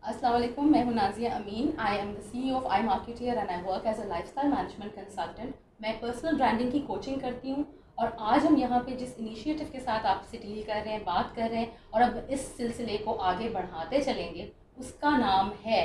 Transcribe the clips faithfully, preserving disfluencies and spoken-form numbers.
अस्सलाम वालेकुम, मैं हूं Nazia Amin. I am the CEO of I marketeer and I work as a lifestyle management consultant. मैं पर्सनल ब्रांडिंग की कोचिंग करती हूं और आज हम यहाँ पे जिस इनिशिएटिव के साथ आपसे डील कर रहे हैं, बात कर रहे हैं और अब इस सिलसिले को आगे बढ़ाते चलेंगे, उसका नाम है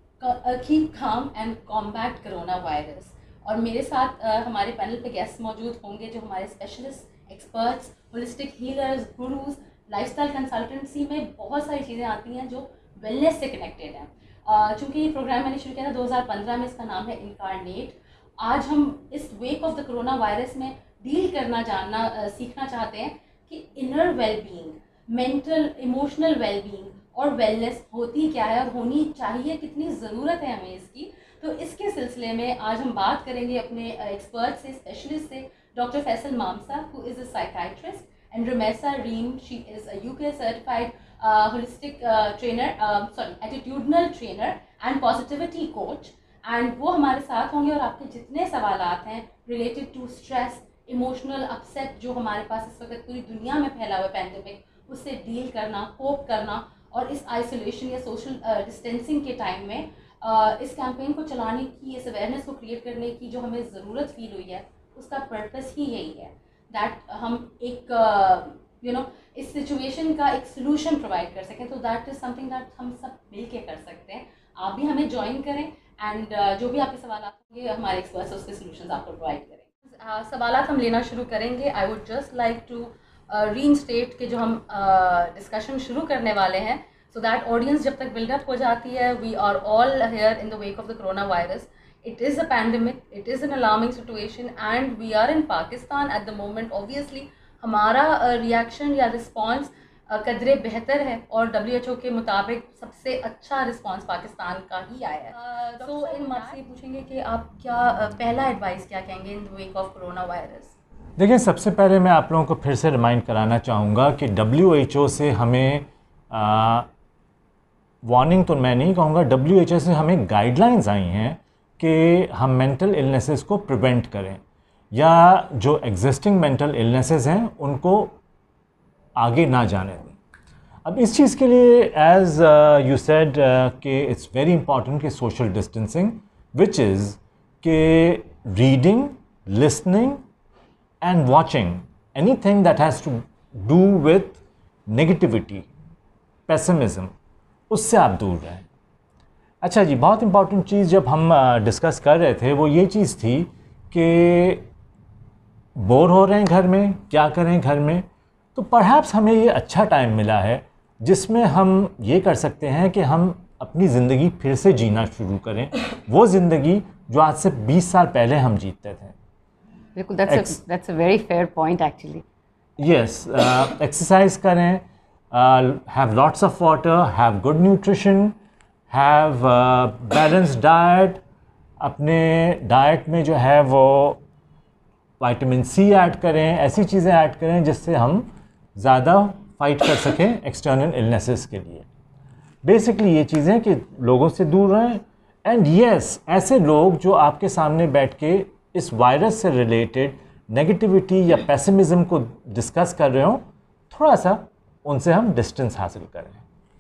keep calm and combat corona virus. और मेरे साथ uh, हमारे पैनल पे गेस्ट मौजूद होंगे जो हमारे specialist, experts, holistic healers, gurus, lifestyle consultancy में बहुत सारी चीज़ें आती हैं जो वेलनेस से कनेक्टेड है। चूँकि ये प्रोग्राम मैंने शुरू किया था दो हज़ार पंद्रह में, इसका नाम है इनकारनेट। आज हम इस wake of the corona virus में डील करना, जानना, uh, सीखना चाहते हैं कि inner wellbeing, mental emotional wellbeing और वेलनेस होती क्या है और होनी चाहिए, कितनी ज़रूरत है हमें इसकी। तो इसके सिलसिले में आज हम बात करेंगे अपने एक्सपर्ट से, स्पेशलिस्ट से, doctor Faisal Mamsa, who is a psychiatrist, and Rumesa Reem, she is a U K certified uh, holistic uh, trainer, uh, sorry, attitudinal trainer and positivity coach, and वो हमारे साथ होंगे और आपके जितने सवालात हैं related to stress, emotional upset जो हमारे पास इस वक्त पूरी दुनिया में फैला हुआ पैंडेमिक, उससे डील करना, कोप करना और इस आइसोलेशन या सोशल डिस्टेंसिंग के टाइम में uh, इस कैंपेन को चलाने की, इस अवेयरनेस को क्रिएट करने की जो हमें ज़रूरत फील हुई है, उसका पर्पस ही यही है दैट हम एक यू नो इस सिचुएशन का एक सोल्यूशन प्रोवाइड कर सकें। तो दैट इज़ समथिंग दैट हम सब मिल के कर सकते हैं। आप भी हमें ज्वाइन करें एंड uh, जो भी आपके सवाल होंगे हमारे एक्सपर्ट्स उसके सोल्यूशन आपको प्रोवाइड करें। uh, सवालात हम लेना शुरू करेंगे। I would just like to reinstate के जो हम डिस्कशन uh, शुरू करने वाले हैं, सो दैट ऑडियंस जब तक बिल्डअप हो जाती है। We are all here in the wake of the corona virus. It is a pandemic, it is an alarming situation and we are in Pakistan at the moment. Obviously हमारा reaction uh, या response uh, कदरे बेहतर है और W H O के मुताबिक सबसे अच्छा रिस्पॉन्स पाकिस्तान का ही आया है। तो इन आपसे पूछेंगे कि आप क्या uh, पहला एडवाइस क्या कहेंगे in the wake of corona virus? देखिए, सबसे पहले मैं आप लोगों को फिर से रिमाइंड कराना चाहूँगा कि डब्ल्यू एच ओ से हमें वार्निंग तो मैं नहीं कहूँगा, डब्ल्यू एच ओ से हमें गाइडलाइंस आई हैं कि हम मेंटल इलनेसेस को प्रिवेंट करें या जो एग्जिस्टिंग मेंटल इलनेसेस हैं उनको आगे ना जाने दें। अब इस चीज़ के लिए एज यू सेड कि इट्स वेरी इंपॉर्टेंट कि सोशल डिस्टेंसिंग, विच इज़ कि reading, listening and watching anything that has to do with negativity, pessimism, उससे आप दूर रहें। अच्छा जी, बहुत इम्पॉर्टेंट चीज़ जब हम डिस्कस कर रहे थे वो ये चीज़ थी कि बोर हो रहे हैं घर में, क्या करें घर में। तो परहैप्स हमें ये अच्छा टाइम मिला है जिसमें हम ये कर सकते हैं कि हम अपनी ज़िंदगी फिर से जीना शुरू करें, वो ज़िंदगी जो आज से बीस साल पहले हम जीते थे। बिल्कुल, that's a that's a very fair point actually. Yes, exercise करें, have lots of water, have good nutrition, have balance diet. अपने डाइट में जो है वो विटामिन सी ऐड करें, ऐसी चीज़ें ऐड करें जिससे हम ज़्यादा फाइट कर सकें एक्सटर्नल इलनेसेस के लिए। बेसिकली ये चीज़ें कि लोगों से दूर रहें। एंड यस, ऐसे लोग जो आपके सामने बैठ के इस वायरस से रिलेटेड नेगेटिविटी या पेसिमिज्म को डिस्कस कर रहे हो, थोड़ा सा उनसे हम डिस्टेंस हासिल करें।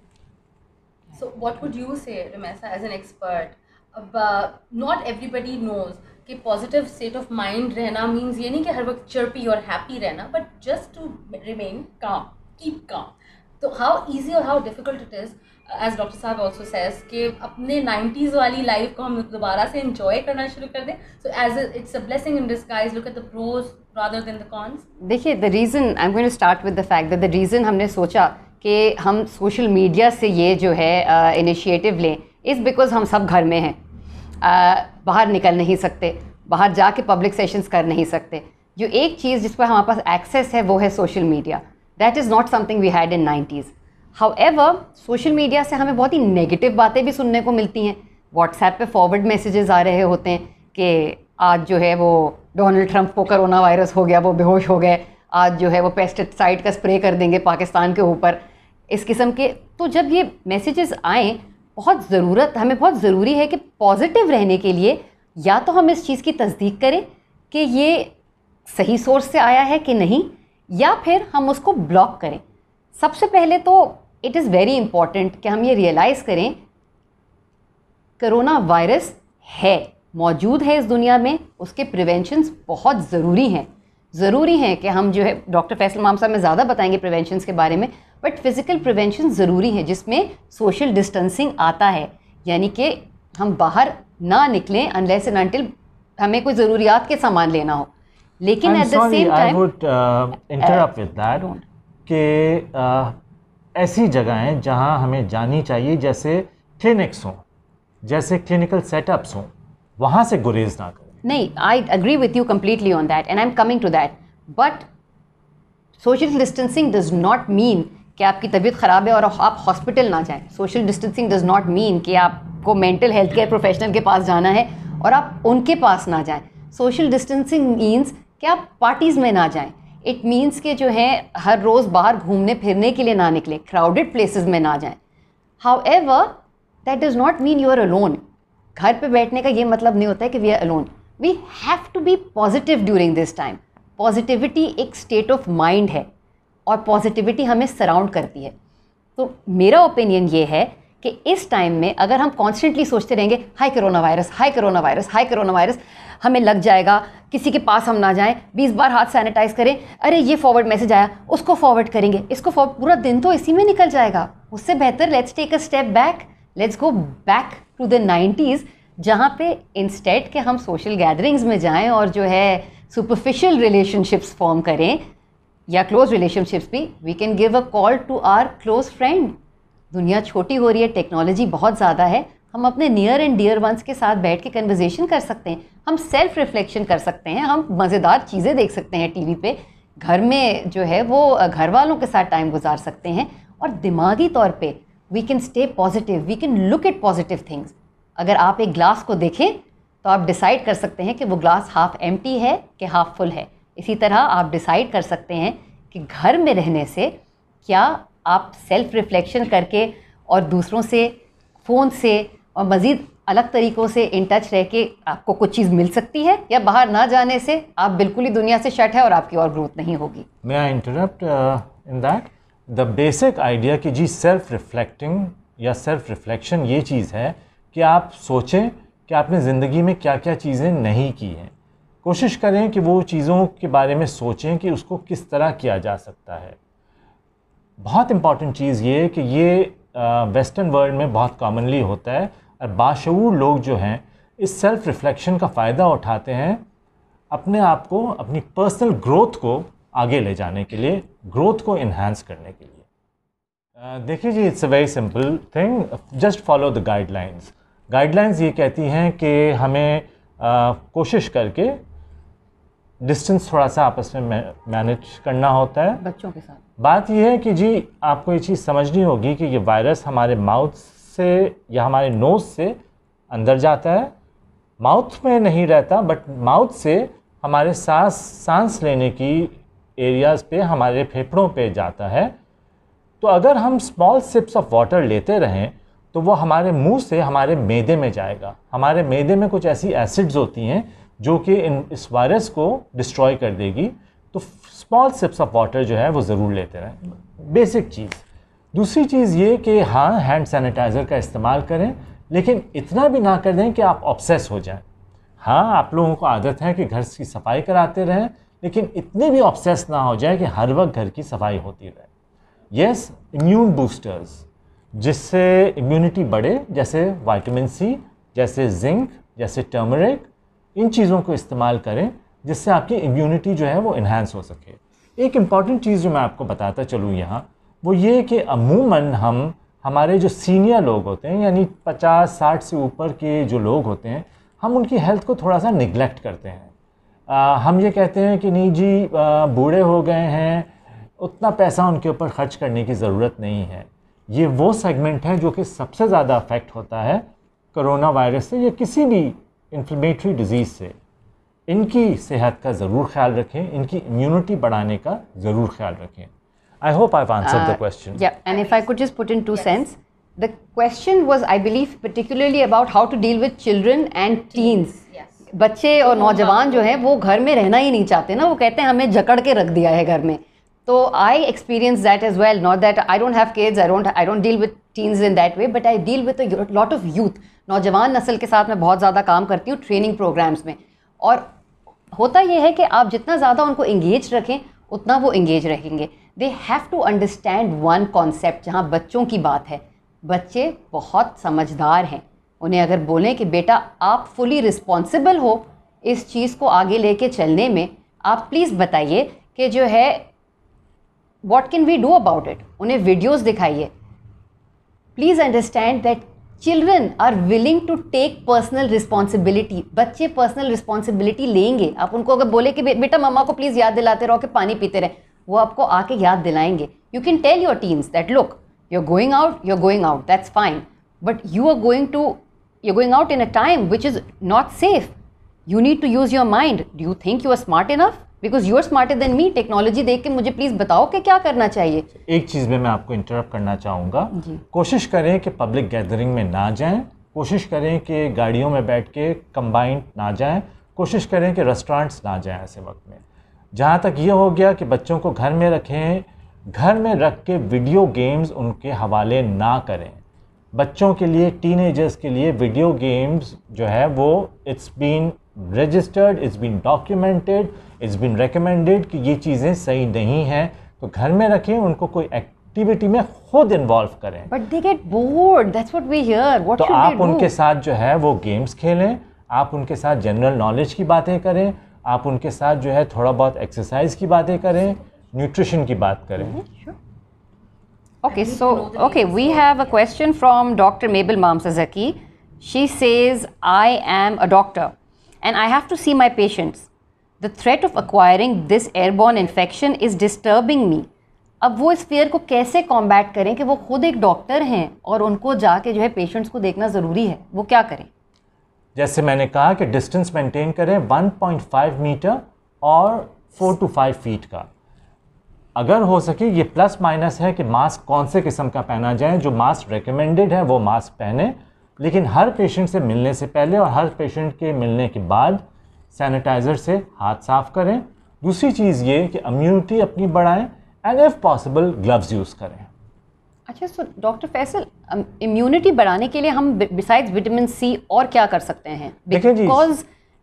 So what would you say, Rumesa, as an expert? Uh, not everybody knows कि पॉजिटिव स्टेट ऑफ माइंड रहना मीन्स ये नहीं कि हर वक्त चर्पी और हैप्पी रहना, but just to remain calm, keep calm. तो हाउ इजी और how difficult it is, as doctor साहब ऑल्सो सेज, कि अपने नाइन्टीज़ वाली लाइफ को हम दोबारा से इंजॉय करना शुरू कर दें। So as it's a blessing in disguise, look at the pros rather than the cons. देखिए, the reason I am going to start with the fact that the reason हमने सोचा कि हम सोशल मीडिया से ये जो है इनिशिएटिव uh, लें इज़ बिकॉज हम सब घर में हैं, uh, बाहर निकल नहीं सकते, बाहर जाके पब्लिक सेशंस कर नहीं सकते। जो एक चीज़ जिस पर हमारे पास एक्सेस है वो है social media. That is not something we had in nineties. However, social media से हमें बहुत ही नेगेटिव बातें भी सुनने को मिलती हैं। व्हाट्सएप पे फॉरवर्ड मैसेजेस आ रहे होते हैं कि आज जो है वो डोनाल्ड ट्रंप को कोरोना वायरस हो गया, वो बेहोश हो गए, आज जो है वो पेस्टिसाइड का स्प्रे कर देंगे पाकिस्तान के ऊपर, इस किस्म के। तो जब ये मैसेजेस आएँ, बहुत ज़रूरत, हमें बहुत ज़रूरी है कि पॉजिटिव रहने के लिए या तो हम इस चीज़ की तस्दीक करें कि ये सही सोर्स से आया है कि नहीं, या फिर हम उसको ब्लॉक करें। सबसे पहले तो इट इज़ वेरी इंपॉर्टेंट कि हम ये रियलाइज़ करें कोरोना वायरस है, मौजूद है इस दुनिया में, उसके प्रिवेंशंस बहुत ज़रूरी हैं। ज़रूरी हैं कि हम जो है, डॉक्टर फैसल इमाम साहब में ज़्यादा बताएंगे प्रिवेंशंस के बारे में, बट फिज़िकल प्रिवेंशन ज़रूरी है जिसमें सोशल डिस्टेंसिंग आता है, यानी कि हम बाहर ना निकलें अनलेस एंड अनटिल हमें कोई ज़रूरियात के सामान लेना हो। लेकिन at the same I time would interrupt with that कि uh, ऐसी जगहें जहां हमें जानी चाहिए, जैसे क्लिनिक्स हों, जैसे क्लिनिकल सेटअप्स हों, वहाँ से गुरेज ना करें। नहीं, I agree with you completely on that and I am coming to that, but social distancing does not mean कि आपकी तबीयत ख़राब है और आप हॉस्पिटल ना जाएं। Social distancing does not mean कि आपको मेंटल हेल्थ केयर प्रोफेशनल के पास जाना है और आप उनके पास ना जाएं। सोशल डिस्टेंसिंग मीन्स कि आप पार्टीज़ में ना जाएं। इट मीन्स कि जो है हर रोज़ बाहर घूमने फिरने के लिए ना निकलें, क्राउडेड प्लेसेस में ना जाएं। However that does not mean you are alone. घर पे बैठने का ये मतलब नहीं होता है कि we are alone. We have to be positive during this time. Positivity एक स्टेट ऑफ माइंड है और पॉजिटिविटी हमें सराउंड करती है। तो मेरा ओपिनियन ये है कि इस टाइम में अगर हम कॉन्स्टेंटली सोचते रहेंगे हाई कोरोना वायरस, हाई कोरोना वायरस, हाई कोरोना वायरस, हमें लग जाएगा, किसी के पास हम ना जाएं, बीस बार हाथ सैनिटाइज करें, अरे ये फॉरवर्ड मैसेज आया, उसको फॉरवर्ड करेंगे, इसको फॉरवर्ड, पूरा दिन तो इसी में निकल जाएगा। उससे बेहतर let's take a step back, let's go back to the nineties, जहाँ पे इंस्टेड के हम सोशल गैदरिंग्स में जाएं और जो है सुपरफिशियल रिलेशनशिप्स फॉर्म करें या क्लोज रिलेशनशिप्स भी, we can give a call to our close friend. दुनिया छोटी हो रही है, टेक्नोलॉजी बहुत ज़्यादा है, हम अपने नियर एंड डियर वंस के साथ बैठ के कन्वर्जेशन कर सकते हैं, हम सेल्फ रिफ्लेक्शन कर सकते हैं, हम मज़ेदार चीज़ें देख सकते हैं टीवी पे, घर में जो है वो घर वालों के साथ टाइम गुजार सकते हैं, और दिमागी तौर पे we can stay positive, we can look at positive things. अगर आप एक ग्लास को देखें तो आप डिसाइड कर सकते हैं कि वो ग्लास हाफ एम्प्टी है कि हाफ फुल है। इसी तरह आप डिसाइड कर सकते हैं कि घर में रहने से क्या आप सेल्फ रिफ्लेक्शन करके और दूसरों से, फ़ोन से और मज़ीद अलग तरीक़ों से इन टच रह के आपको कुछ चीज़ मिल सकती है, या बाहर ना जाने से आप बिल्कुल ही दुनिया से शट है और आपकी और ग्रोथ नहीं होगी। May I interrupt in that? The basic idea कि जी सेल्फ रिफ्लेक्टिंग या सेल्फ रिफ्लेक्शन ये चीज़ है कि आप सोचें कि आपने ज़िंदगी में क्या क्या चीज़ें नहीं की हैं, कोशिश करें कि वो चीज़ों के बारे में सोचें कि उसको किस तरह किया जा सकता है। बहुत इम्पॉर्टेंट चीज़ ये है कि ये वेस्टर्न वर्ल्ड में बहुत कॉमनली होता है, और बाशऊर लोग जो हैं इस सेल्फ रिफ्लेक्शन का फ़ायदा उठाते हैं अपने आप को, अपनी पर्सनल ग्रोथ को आगे ले जाने के लिए, ग्रोथ को इन्हांस करने के लिए। देखिए जी, it's a very simple thing, just follow the guidelines. Guidelines ये कहती हैं कि हमें uh, कोशिश करके डिस्टेंस थोड़ा सा आपस में मैनेज करना होता है बच्चों के साथ। बात यह है कि जी आपको ये चीज़ समझनी होगी कि ये वायरस हमारे माउथ से या हमारे नोज़ से अंदर जाता है, माउथ में नहीं रहता, बट माउथ से हमारे सांस सांस लेने की एरियाज़ पे, हमारे फेफड़ों पे जाता है। तो अगर हम स्मॉल सिप्स ऑफ वाटर लेते रहें तो वो हमारे मुंह से हमारे मैदे में जाएगा। हमारे मैदे में कुछ ऐसी एसिड्स होती हैं जो कि इन इस वायरस को डिस्ट्रॉय कर देगी। तो स्मॉल सिप्स ऑफ वाटर जो है वो ज़रूर लेते रहें, बेसिक चीज़। दूसरी चीज़ ये कि हाँ, हैंड सैनिटाइज़र का इस्तेमाल करें, लेकिन इतना भी ना कर दें कि आप ऑब्सेस हो जाएं। हाँ, आप लोगों को आदत है कि घर की सफाई कराते रहें, लेकिन इतने भी ऑब्सेस ना हो जाए कि हर वक्त घर की सफाई होती रहे। यस, इम्यून बूस्टर्स जिससे इम्यूनिटी बढ़े, जैसे विटामिन सी, जैसे जिंक, जैसे टर्मरिक, इन चीज़ों को इस्तेमाल करें जिससे आपकी इम्यूनिटी जो है वो इन्हांस हो सके। एक इम्पॉर्टेंट चीज़ जो मैं आपको बताता चलूँ यहाँ, वो ये कि अमूमन हम हमारे जो सीनियर लोग होते हैं, यानी पचास साठ से ऊपर के जो लोग होते हैं, हम उनकी हेल्थ को थोड़ा सा निगलेक्ट करते हैं। आ, हम ये कहते हैं कि नहीं जी, बूढ़े हो गए हैं, उतना पैसा उनके ऊपर ख़र्च करने की ज़रूरत नहीं है। ये वो सेगमेंट है जो कि सबसे ज़्यादा अफेक्ट होता है कोरोना वायरस से या किसी भी इन्फ्लेमेटरी डिजीज़ से। इनकी सेहत का ज़रूर ख्याल रखें, इनकी इम्यूनिटी बढ़ाने का ज़रूर ख्याल रखें। I hope I've answered uh, the question. Yeah, and if I could just put in two yes. cents, the question was, I believe, particularly about how to deal with children and teens. Yes. बच्चे और नौजवान जो हैं वो घर में रहना ही नहीं चाहते ना, वो कहते हैं हमें जकड़ के रख दिया है घर में। तो I experience that as well. Not that I don't have kids, I don't I don't deal with teens in that way, but I deal with a lot of youth. नौजवान नस्ल के साथ मैं बहुत ज़्यादा काम करती हूँ ट्रेनिंग प्रोग्राम्स में, और होता ये है कि आप जितना ज़्यादा उनको इंगेज रखें उतना वो इंगेज रहेंगे. They have to understand one concept. जहाँ बच्चों की बात है, बच्चे बहुत समझदार हैं. उन्हें अगर बोलें कि बेटा आप फुली रिस्पॉन्सिबल हो इस चीज़ को आगे लेके चलने में, आप प्लीज़ बताइए कि जो है what can we do about it. उन्हें वीडियोस दिखाइए. Please understand that children are willing to take personal responsibility. बच्चे पर्सनल रिस्पॉन्सिबिलिटी लेंगे. आप उनको अगर बोले कि बे, बेटा मम्मा को प्लीज़ याद दिलाते रहो कि पानी पीते रहें, वो आपको आके याद दिलाएंगे. You can tell your teens that look you are going out, you are going out, that's fine, but you are going to you are going out in a time which is not safe. You need to use your mind. Do you think you are smart enough? Because you are smarter than me. Technology देख के मुझे please बताओ कि क्या करना चाहिए. एक चीज़ में मैं आपको इंटरप्ट करना चाहूँगा. कोशिश करें कि पब्लिक गैदरिंग में ना जाएं. कोशिश करें कि गाड़ियों में बैठ के कंबाइंड ना जाएं. कोशिश करें कि रेस्टोरेंट्स ना जाएं ऐसे वक्त में. जहाँ तक ये हो गया कि बच्चों को घर में रखें, घर में रख के वीडियो गेम्स उनके हवाले ना करें. बच्चों के लिए, टीनेजर्स के लिए वीडियो गेम्स जो है वो it's been registered, it's been documented, it's been recommended कि ये चीज़ें सही नहीं हैं. तो घर में रखें, उनको कोई एक्टिविटी में खुद इन्वॉल्व करें. But they get bored, that's what we hear. What तो आप उनके साथ जो है वो गेम्स खेलें, आप उनके साथ जनरल नॉलेज की बातें करें, आप उनके साथ जो है थोड़ा बहुत एक्सरसाइज की बातें करें, न्यूट्रिशन की बात करें. Okay, so okay, we have a question from Doctor Mabel Mamsazaki. She says, I am a doctor and I have to see my patients. The threat of acquiring this airborne infection is disturbing me. अब वो इस fair को कैसे combat करें कि वो खुद एक डॉक्टर हैं और उनको जाके जो है पेशेंट्स को देखना ज़रूरी है, वो क्या करें? जैसे मैंने कहा कि डिस्टेंस मेंटेन करें वन पॉइंट फाइव मीटर और फोर टू फाइव फीट का. अगर हो सके ये प्लस माइनस है कि मास्क कौन से किस्म का पहना जाए. जो मास्क रिकमेंडेड है वो मास्क पहने, लेकिन हर पेशेंट से मिलने से पहले और हर पेशेंट के मिलने के बाद सैनिटाइज़र से हाथ साफ़ करें. दूसरी चीज़ ये कि इम्यूनिटी अपनी बढ़ाएं and if possible gloves use करें. अच्छा, सो डॉक्टर फैसल, इम्यूनिटी बढ़ाने के लिए हम बिसाइड्स विटामिन सी और क्या कर सकते हैं? बिकॉज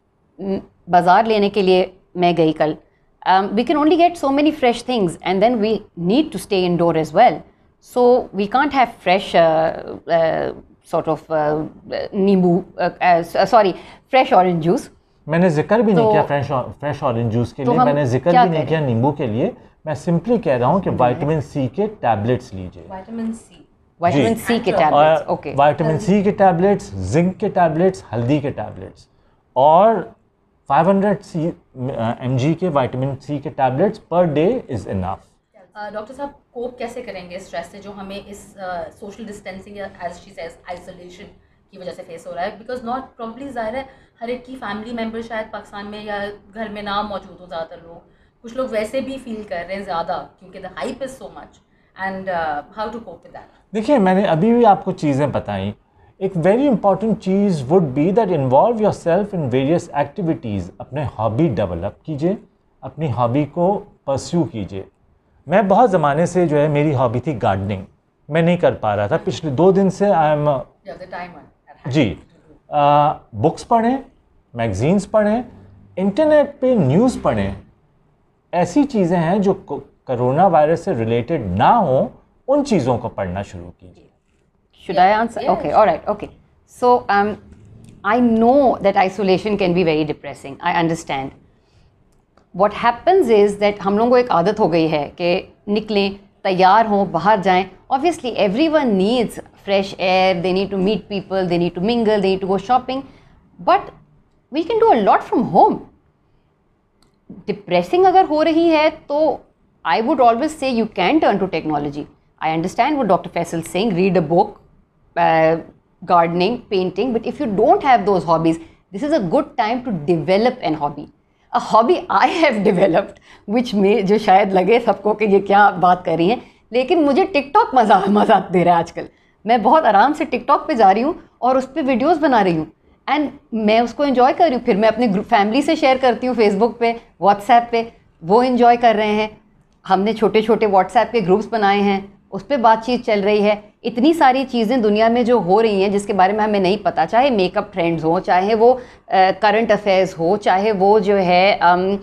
बाज़ार लेने के लिए मैं गई कल. Um, we can only get so many fresh things and then we need to stay indoor as well. So we can't have fresh uh, uh, sort of uh, नींबू uh, uh, sorry fresh orange juice. मैंने जिक्र भी तो, नहीं किया fresh fresh orange juice के तो लिए. मैंने जिक्र भी नहीं किया नींबू के लिए. मैं सिंपली कह रहा हूँ कि विटामिन सी के टैबलेट्स लीजिए. विटामिन सी विटामिन सी के टैबलेट्स. ओके, विटामिन सी के टैबलेट्स, जिंक के टैबलेट्स, हल्दी के टैबलेट्स और फाइव हंड्रेड एम जी के विटामिन सी के tablets per day is enough. Doctor साहब, कोप कैसे करेंगे स्ट्रेस से जो हमें इस सोशल डिस्टेंसिंग या एज शी सेज आइसोलेशन की वजह से फेस हो रहा है? बिकॉज नॉट प्रॉब्ली ज़ाहिर है हर एक की फैमिली मेम्बर शायद पाकिस्तान में या घर में ना मौजूद हो ज़्यादातर लोग. कुछ लोग वैसे भी फील कर रहे हैं ज़्यादा क्योंकि the hype is so much. And how to cope with that? देखिए, मैंने अभी भी आपको चीज़ें बताई. एक वेरी इंपॉर्टेंट चीज़ would be that involve yourself in various activities. अपने हॉबी डेवलप कीजिए, अपनी हॉबी को परस्यू कीजिए. मैं बहुत ज़माने से जो है मेरी हॉबी थी गार्डनिंग. मैं नहीं कर पा रहा था. पिछले दो दिन से आई एम जी बुक्स पढ़ें, मैगजीन्स पढ़ें, इंटरनेट पे न्यूज़ पढ़ें. ऐसी चीज़ें हैं जो कोरोना वायरस से रिलेटेड ना हो, उन चीज़ों को पढ़ना शुरू कीजिए. Should I answer? Yeah. Okay, all right, okay. So, um, I know that isolation can be very depressing. I understand. What happens is that हम लोगों को एक आदत हो गई है कि निकलें, तैयार हों, बाहर जाएं. Obviously, everyone needs fresh air. They need to meet people. They need to mingle. They need to go shopping. But we can do a lot from home. Depressing अगर हो रही है तो I would always say you can turn to technology. I understand what Doctor Faisal is saying. Read a book. Uh, gardening, painting, but if you don't have those hobbies, this is a good time to develop an hobby. A hobby I have developed, which may जो शायद लगे सबको कि ये क्या बात कर रही हैं, लेकिन मुझे टिकटॉक मज़ा मज़ा दे रहा है आजकल. मैं बहुत आराम से टिकटॉक पे जा रही हूँ और उस पर वीडियोज़ बना रही हूँ एंड मैं उसको एंजॉय कर रही हूँ. फिर मैं अपनी फैमिली से शेयर करती हूँ फेसबुक पे, व्हाट्सएप पे, वो एंजॉय कर रहे हैं. हमने छोटे छोटे व्हाट्सएप के ग्रुप्स बनाए हैं, उस पर बातचीत चल रही है। इतनी सारी चीज़ें दुनिया में जो हो रही हैं जिसके बारे में हमें नहीं पता, चाहे मेकअप ट्रेंड्स हो, चाहे वो करंट अफेयर्स हो, चाहे वो जो है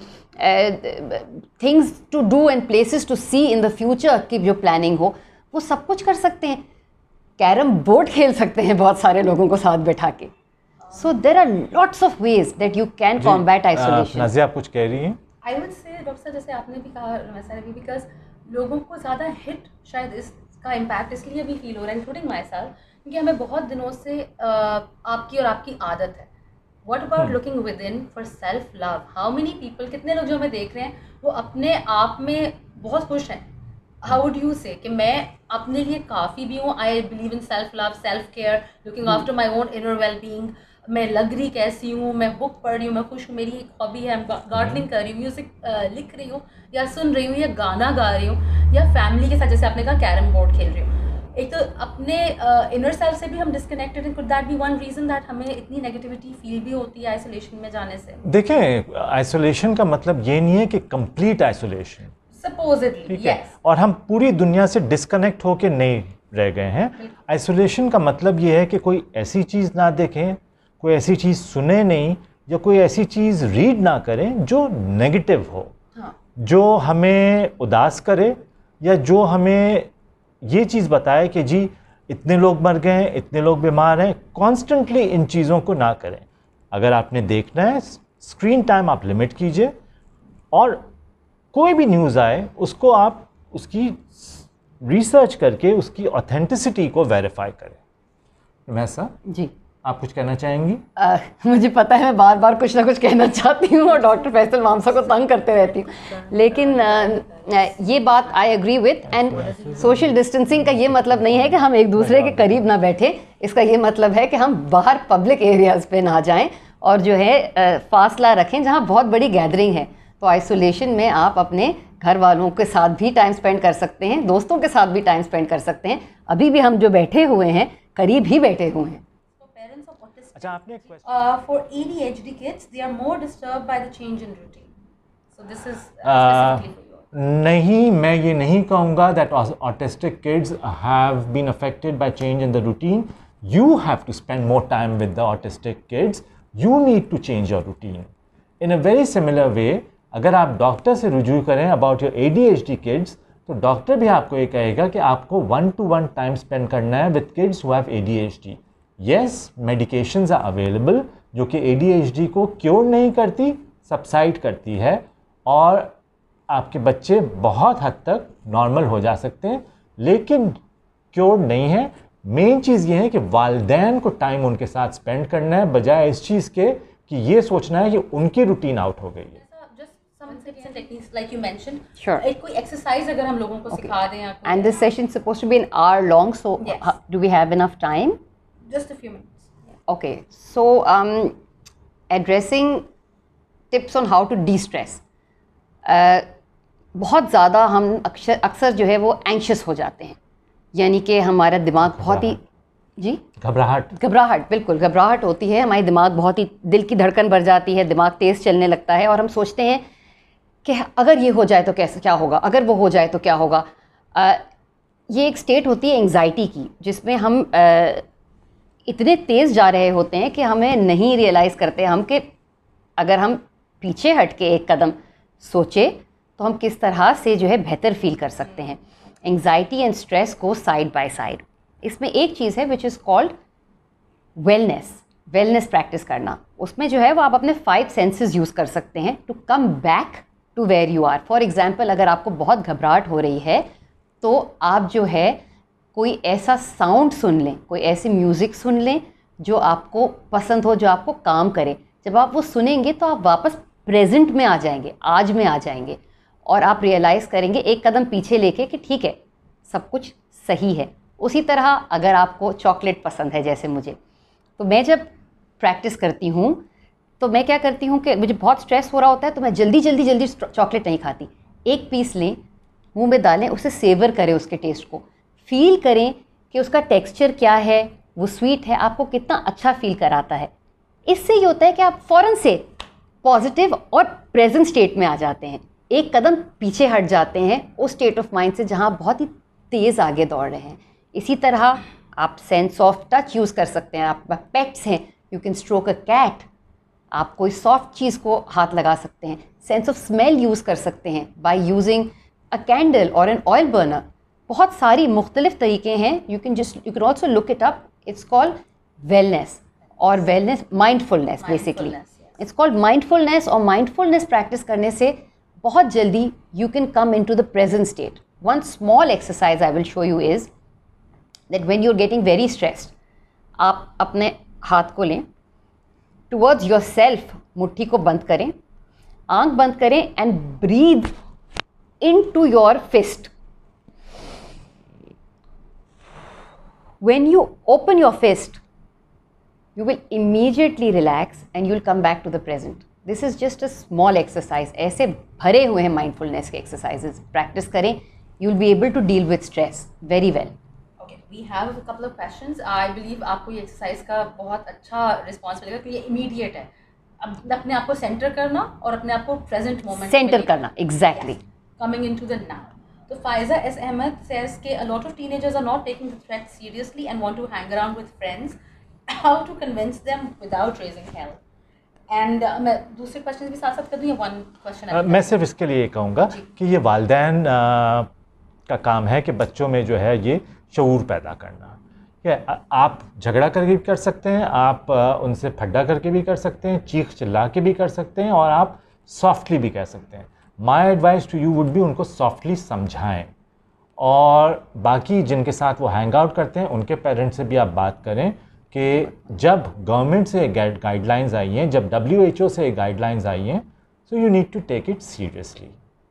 things to do and places to see in the future की जो प्लानिंग हो, वो सब कुछ कर सकते हैं। कैरम बोर्ड खेल सकते हैं बहुत सारे लोगों को साथ बैठा के। So there are lots of ways that you can combat isolation. Nazia आप कुछ कह रही हैं? आई वुड से डॉक्टर साहब, जैसे आपने भी कहा रमेशा ने भी, बिकॉज लोगों को ज़्यादा हिट शायद इसका इम्पैक्ट इसलिए भी फील हो रहा है, इंक्लूडिंग माई सेल्फ, क्योंकि हमें बहुत दिनों से uh, आपकी और आपकी आदत है। What about looking within for self love? How many people, कितने लोग जो हमें देख रहे हैं वो अपने आप में बहुत खुश हैं? हाउ वुड यू से कि मैं अपने लिए काफ़ी भी हूँ, I believe in self love, self care, looking after my own inner wellbeing, मैं लग रही कैसी हूँ, मैं बुक पढ़ रही हूँ, मैं खुश हूँ, मेरी एक हॉबी है, मैं गार्डनिंग कर रही हूँ, म्यूज़िक लिख रही हूँ या सुन रही हूँ या गाना गा रही हूँ, या फैमिली के साथ जैसे आपने कहा कैरम बोर्ड खेल रही हूँ। एक तो अपने इनर uh, सेल्फ से भी हम डिस्कनेक्टेड हैं। Could that be one reason that हमें इतनी नेगेटिविटी फील भी होती है आइसोलेशन में जाने से? देखें, आइसोलेशन का मतलब ये नहीं है कि कंप्लीट आइसोलेशन, सपोजिटली, ठीक है, और हम पूरी दुनिया से डिस्कनेक्ट होके नहीं रह गए हैं। आइसोलेशन का मतलब ये है कि कोई ऐसी चीज़ ना देखें, कोई ऐसी चीज़ सुने नहीं, या कोई ऐसी चीज़ रीड ना करें जो नेगेटिव हो, हाँ। जो हमें उदास करे, या जो हमें ये चीज़ बताए कि जी इतने लोग मर गए हैं, इतने लोग बीमार हैं। कॉन्स्टेंटली इन चीज़ों को ना करें। अगर आपने देखना है, स्क्रीन टाइम आप लिमिट कीजिए, और कोई भी न्यूज़ आए उसको आप उसकी रिसर्च करके उसकी ऑथेंटिसिटी को वेरीफाई करें। वैसा जी, आप कुछ कहना चाहेंगी? आ, मुझे पता है मैं बार बार कुछ ना कुछ कहना चाहती हूँ और डॉक्टर फैसल मामसा को तंग करते रहती हूँ, लेकिन आ, ये बात I agree with. And social distancing का ये मतलब नहीं है कि हम एक दूसरे के करीब ना बैठे, इसका ये मतलब है कि हम बाहर पब्लिक एरियाज़ पे ना जाएं और जो है आ, फासला रखें जहाँ बहुत बड़ी गैदरिंग है। तो आइसोलेशन में आप अपने घर वालों के साथ भी टाइम स्पेंड कर सकते हैं, दोस्तों के साथ भी टाइम स्पेंड कर सकते हैं। अभी भी हम जो बैठे हुए हैं करीब ही बैठे हुए हैं। अच्छा, आपने एक question Uh, for A D H D kids, they are more disturbed by the change in routine. So this is uh, specifically for you. नहीं, मैं ये नहीं कहूँगा that autistic kids have been affected by change in the routine. You have to spend more time with the autistic kids. You need to change your routine. In a very similar way, अगर आप doctor से रुजू करें about your A D H D kids, तो डॉक्टर भी आपको ये कहेगा कि आपको one to one time spend करना है with kids who have A D H D. Yes, medications are available जो कि ए डी एच डी को क्योर नहीं करती, सबसाइड करती है, और आपके बच्चे बहुत हद तक नॉर्मल हो जा सकते हैं, लेकिन क्योर नहीं है। मेन चीज़ ये है कि वालिदैन को टाइम उनके साथ स्पेंड करना है, बजाय इस चीज़ के कि ये सोचना है कि उनकी रूटीन आउट हो गई है। Like you mentioned, sure. एक कोई exercise अगर हम लोगों को okay. सिखा दें या and this session is supposed to be an hour long, so yes. uh, do we have enough time? Just a few minutes. Okay, so um, addressing tips on how to de-stress. uh, बहुत ज़्यादा हम अक्सर अक्सर जो है वो anxious हो जाते हैं, यानी कि हमारा दिमाग बहुत ही जी घबराहट घबराहट बिल्कुल घबराहट होती है, हमारी दिमाग बहुत ही, दिल की धड़कन बढ़ जाती है, दिमाग तेज़ चलने लगता है, और हम सोचते हैं कि अगर ये हो जाए तो कैसे क्या होगा, अगर वो हो जाए तो क्या होगा। uh, ये एक स्टेट होती है एंग्जाइटी की, जिसमें हम uh, इतने तेज़ जा रहे होते हैं कि हमें नहीं रियलाइज़ करते हम कि अगर हम पीछे हट के एक कदम सोचे तो हम किस तरह से जो है बेहतर फील कर सकते हैं। एंग्जाइटी एंड स्ट्रेस को साइड बाय साइड। इसमें एक चीज़ है which is called wellness, wellness practice करना। उसमें जो है वो आप अपने फाइव सेंसेस यूज़ कर सकते हैं to come back to where you are. For example, अगर आपको बहुत घबराहट हो रही है तो आप जो है कोई ऐसा साउंड सुन लें, कोई ऐसी म्यूज़िक सुन लें जो आपको पसंद हो, जो आपको काम करे। जब आप वो सुनेंगे तो आप वापस प्रेजेंट में आ जाएंगे, आज में आ जाएंगे, और आप रियलाइज़ करेंगे एक कदम पीछे लेके कि ठीक है, सब कुछ सही है। उसी तरह अगर आपको चॉकलेट पसंद है जैसे मुझे, तो मैं जब प्रैक्टिस करती हूँ तो मैं क्या करती हूँ कि मुझे बहुत स्ट्रेस हो रहा होता है तो मैं जल्दी जल्दी जल्दी चॉकलेट नहीं खाती। एक पीस लें, मुंह में डालें, उसे सेवर करें, उसके टेस्ट को फील करें कि उसका टेक्सचर क्या है, वो स्वीट है, आपको कितना अच्छा फील कराता है। इससे ये होता है कि आप फ़ौरन से पॉजिटिव और प्रेजेंट स्टेट में आ जाते हैं, एक कदम पीछे हट जाते हैं उस स्टेट ऑफ माइंड से जहाँ बहुत ही तेज़ आगे दौड़ रहे हैं। इसी तरह आप सेंस ऑफ टच यूज़ कर सकते हैं। आप पेट्स हैं, you can stroke a cat. आप कोई सॉफ्ट चीज़ को हाथ लगा सकते हैं। सेंस ऑफ स्मेल यूज़ कर सकते हैं बाय यूजिंग अ कैंडल और एन ऑयल बर्नर। बहुत सारी मुख्तलिफ तरीके हैं। You can just you can also look it up. It's called wellness और wellness mindfulness basically. It's called mindfulness. और माइंडफुलनेस प्रैक्टिस करने से बहुत जल्दी you can come in to the present state. One small exercise I will show you is that when you are getting very stressed, आप अपने हाथ को लें, टुवर्ड्स योर सेल्फ मुट्ठी को बंद करें, आंख बंद करें and breathe in to your fist. When you open your fist, you will immediately relax and you will come back to the present. This is just a small exercise. ऐसे भरे हुए हैं mindfulness के exercises. Practice करें, you will be able to deal with stress very well. Okay, we have a couple of questions. I believe आपको ये exercise का बहुत अच्छा response मिलेगा क्योंकि ये immediate है. अब अपने आप को center करना और अपने आप को present moment Center करना, exactly. Yes, coming into the now. So Faiza S. Ahmed says that a lot of teenagers are not taking the threat seriously and want to hang around with friends. How to convince them without raising hell? And uh, मैं दूसरे question भी साथ साथ कर दूँ या one question? uh, मैं सिर्फ इसके लिए कहूँगा कि ये वालिदैन uh, का काम है कि बच्चों में जो है ये शऊर पैदा करना। क्या आप झगड़ा करके भी कर सकते हैं, आप uh, उनसे फड्डा करके भी कर सकते हैं, चीख चिल्ला के भी कर सकते हैं, और आप सॉफ्टली भी कह सकते हैं। My advice to you would be उनको सॉफ्टली समझाएं, और बाकी जिनके साथ वो हैंग आउट करते हैं उनके पेरेंट्स से भी आप बात करें कि जब गवर्नमेंट से गाइडलाइंस आई हैं, जब डब्ल्यू एच ओ से गाइडलाइंस आई हैं, so you need to take it seriously.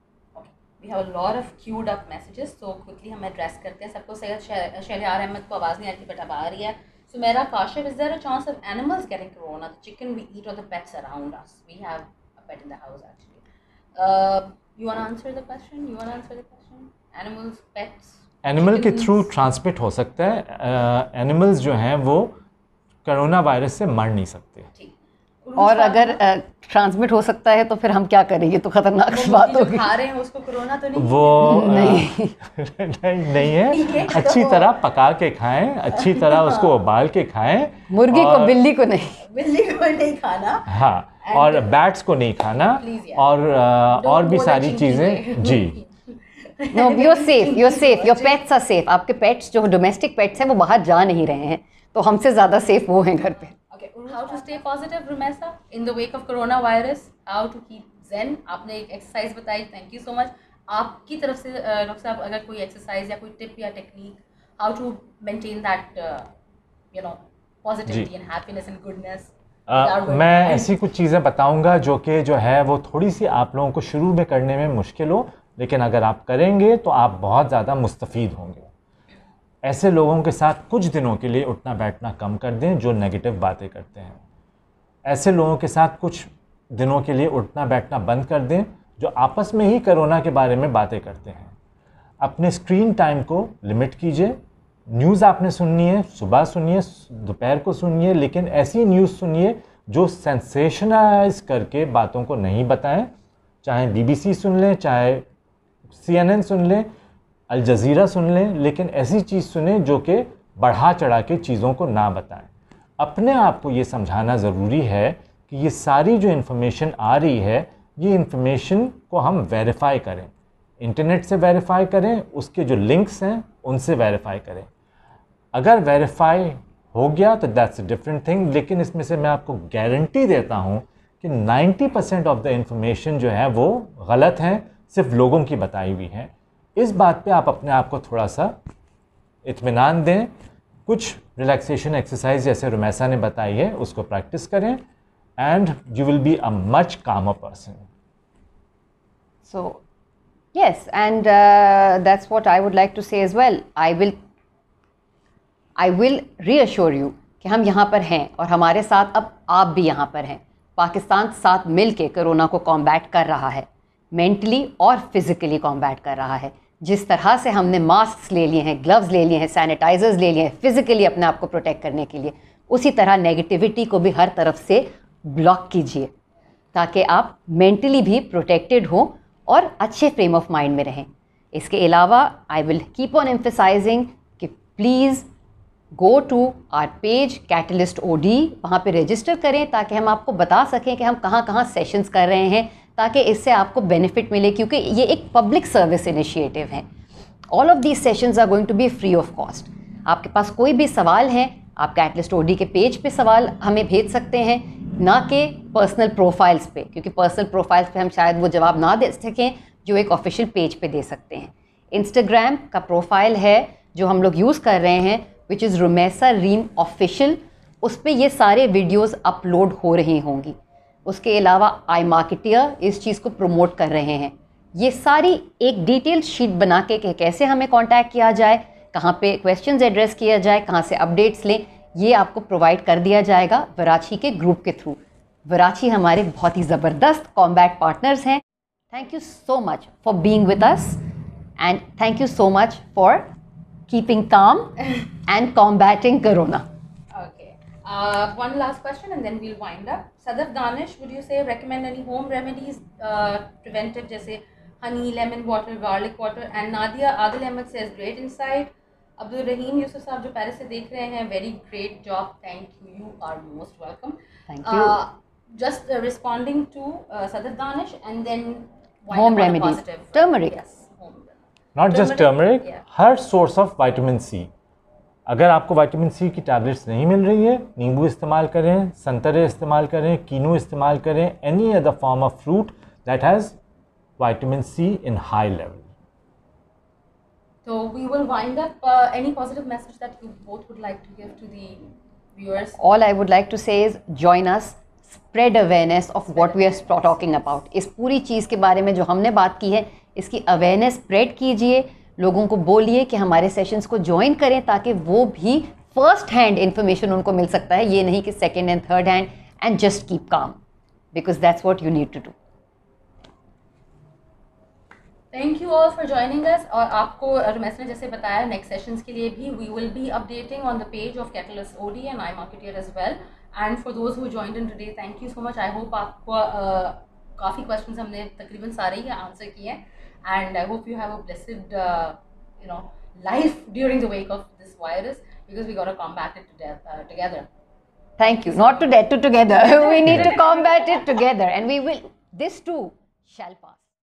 We have a lot of queued up messages, तो क्विकली हम एड्रेस करते हैं सबको। सैयद शहरयार अहमद को आवाज़ नहीं आ रही बट अब आ रही है। Sumera Kashif, is there a chance of animals getting corona? The chicken we eat और the pets around us? We have a pet in the house actually. Uh, you want to answer the question? You want to answer the question? Animals, pets. Animal के through transmit हो सकता है। Animals uh, जो हैं वो corona virus से मर नहीं सकते। और अगर ट्रांसमिट uh, हो सकता है तो फिर हम क्या करेंगे? तो खतरनाक बात होगी। खा रहे हैं उसको कोरोना तो नहीं? वो नहीं नहीं, नहीं है। अच्छी तरह पका के खाएं, अच्छी तरह उसको उबाल के खाएं। मुर्गी को, बिल्ली को नहीं, बिल्ली को नहीं खाना। हाँ, और बैट्स को नहीं खाना, और और भी सारी चीज़ें। जी, no, you are safe, you are safe, your pets are safe. आपके पेट्स जो डोमेस्टिक पेट्स हैं वो बाहर जा नहीं रहे हैं, तो हमसे ज़्यादा सेफ वो हैं घर पे। Okay, how to stay positive, Rumesa, in the wake of coronavirus? How to keep zen? आपने एक एक्सरसाइज बताई, थैंक यू सो मच। आपकी तरफ से डॉक्टर साहब अगर कोई एक्सरसाइज या कोई टिप या technique, how to maintain that you know positivity and happiness and goodness? Uh, मैं ऐसी कुछ चीज़ें बताऊंगा जो कि जो है वो थोड़ी सी आप लोगों को शुरू में करने में मुश्किल हो, लेकिन अगर आप करेंगे तो आप बहुत ज़्यादा मुस्तफ़ीद होंगे। ऐसे लोगों के साथ कुछ दिनों के लिए उठना बैठना कम कर दें जो नेगेटिव बातें करते हैं। ऐसे लोगों के साथ कुछ दिनों के लिए उठना बैठना बंद कर दें जो आपस में ही कोरोना के बारे में बातें करते हैं। अपने स्क्रीन टाइम को लिमिट कीजिए। न्यूज़ आपने सुननी है, सुबह सुनिए, दोपहर को सुनिए, लेकिन ऐसी न्यूज़ सुनिए जो सेंसेशनलाइज करके बातों को नहीं बताएं। चाहे बीबीसी सुन लें, चाहे सीएनएन सुन लें, अल जज़ीरा सुन लें, लेकिन ऐसी चीज़ सुने जो कि बढ़ा चढ़ा के चीज़ों को ना बताएं। अपने आप को ये समझाना ज़रूरी है कि ये सारी जो इन्फॉर्मेशन आ रही है, ये इन्फॉर्मेशन को हम वेरीफाई करें, इंटरनेट से वेरीफाई करें, उसके जो लिंक्स हैं उनसे वेरीफाई करें। अगर वेरीफाई हो गया तो दैट्स अ डिफरेंट थिंग, लेकिन इसमें से मैं आपको गारंटी देता हूँ कि नब्बे परसेंट ऑफ द इन्फॉर्मेशन जो है वो गलत हैं, सिर्फ लोगों की बताई हुई है। इस बात पे आप अपने आप को थोड़ा सा इत्मीनान दें। कुछ रिलैक्सेशन एक्सरसाइज जैसे रुमैसा ने बताई है उसको प्रैक्टिस करें, and you will be a much calmer person. So yes, and uh, that's what I would like to say as well. I will I will reassure you कि हम यहाँ पर हैं और हमारे साथ अब आप भी यहाँ पर हैं। पाकिस्तान साथ मिल के कोरोना को कॉम्बैट कर रहा है, मेंटली और फिज़िकली कॉम्बैट कर रहा है। जिस तरह से हमने मास्क ले लिए हैं, ग्लव्स ले लिए हैं, सैनिटाइजर्स ले लिए हैं फिज़िकली अपने आप को प्रोटेक्ट करने के लिए, उसी तरह नेगेटिविटी को भी हर तरफ से ब्लॉक कीजिए ताकि आप मेंटली भी प्रोटेक्टेड हों और अच्छे फ्रेम ऑफ माइंड में रहें। इसके अलावा I will keep on emphasising कि please go to our page Catalyst O D, वहाँ पे रजिस्टर करें ताकि हम आपको बता सकें कि हम कहाँ कहाँ सेशंस कर रहे हैं, ताकि इससे आपको बेनिफिट मिले, क्योंकि ये एक पब्लिक सर्विस इनिशिएटिव है। All of these sessions are going to be free of cost. आपके पास कोई भी सवाल है, आप कैटलिस्ट ओ डी के पेज पे सवाल हमें भेज सकते हैं, ना कि पर्सनल प्रोफाइल्स पे, क्योंकि पर्सनल प्रोफाइल्स पे हम शायद वो जवाब ना दे सकें जो एक ऑफिशियल पेज पे दे सकते हैं। इंस्टाग्राम का प्रोफाइल है जो हम लोग यूज़ कर रहे हैं, which is Rumaisa Reem official, उस पर ये सारे वीडियोज़ अपलोड हो रही होंगी। उसके अलावा आई मार्केटियर इस चीज़ को प्रमोट कर रहे हैं। ये सारी एक डिटेल शीट बना के कि कैसे हमें कांटेक्ट किया जाए, कहाँ पे क्वेश्चंस एड्रेस किया जाए, कहाँ से अपडेट्स लें, ये आपको प्रोवाइड कर दिया जाएगा वराची के ग्रुप के थ्रू। वराची हमारे बहुत ही ज़बरदस्त कॉम्बैट पार्टनर्स हैं। Thank you so much for being with us and thank you so much for keeping calm and combating corona. Okay. Uh, one last question and then we'll wind up. Sadaf Danish, would you say recommend any home remedies uh, preventive, जैसे honey, lemon water, garlic water? And Nadia Adil Ahmed says great insight. Abdul Rahim Yusuf साहब जो Paris से देख रहे हैं, very great job. Thank you. You are most welcome. Thank you. Uh, just uh, responding to uh, Sadaf Danish and then wind home up on a remedies. positive. Turmeric. Yes. Home. Not just turmeric, yeah. हर source of vitamin C. अगर आपको vitamin C की tablets नहीं मिल रही है, नींबू इस्तेमाल करें, संतरे इस्तेमाल करें, कीनू इस्तेमाल करें, any other form of fruit that has vitamin C in high level. So we will wind up. Uh, any positive message that you both would like to give to the viewers? All I would like to say is join us, spread awareness of what we are talking about. इस पूरी चीज़ के बारे में जो हमने बात की है, इसकी अवेयरनेस स्प्रेड कीजिए, लोगों को बोलिए कि हमारे सेशंस को ज्वाइन करें, ताकि वो भी फर्स्ट हैंड इन्फॉर्मेशन उनको मिल सकता है, ये नहीं कि second and third hand. And just keep calm, because that's what you need to do. Thank you all for joining us. और आपको रमेश ने जैसे बताया, नेक्स्ट सेशंस के लिए भी we will be updating on the page of Catalyst OD and I marketeer as well. And for those who joined in today, thank you so much. I hope आपको uh, काफ़ी questions हमने तकरीबन सारे ही answer किए हैं। And I hope you have a blessed, uh, you know, life during the wake of this virus, because we got to combat it to death, uh, together. Thank you. Not to death, to together. We need to combat it together, and we will. This too shall pass.